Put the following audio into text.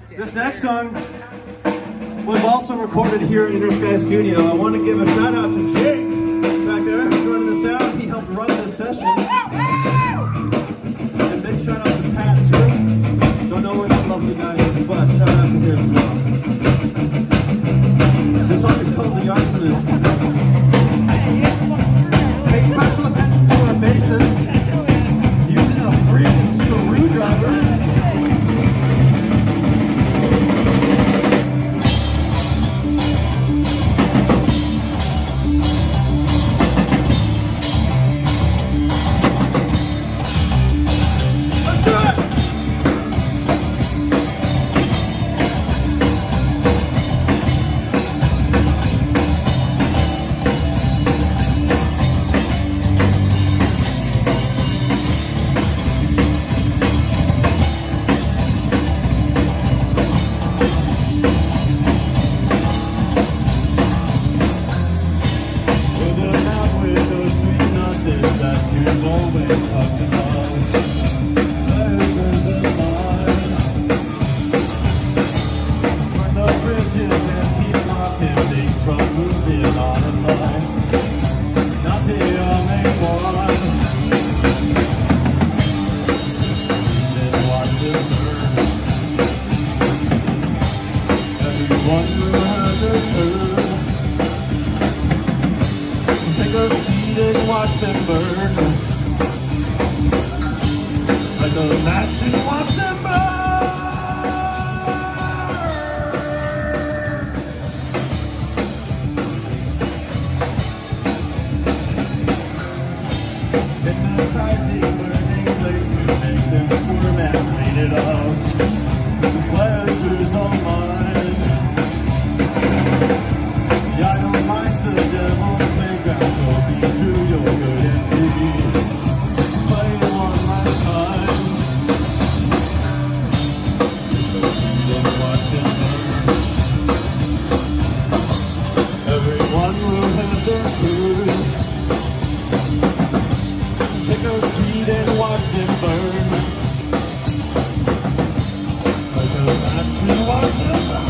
This next song was also recorded here in Inner Sky Studio. I want to give a shout out to Jake back there who's running the sound. He helped run this session. And big shout out to Pat too. Don't know where that lovely guy is, but shout out to him as well. This song is called The Arsonist. Pay special attention to our bassist using a freaking screwdriver. Watch them burn like a match and watch them hypnotizing burning place to make them squirm and bleed it out. The pleasure's all mine. The idol mind's the devil's playground, so be true, you're good and free. Play one last time. Then watch them burn. Everyone will have their food. Take a seat and watch them burn. Like a match and watch them burn.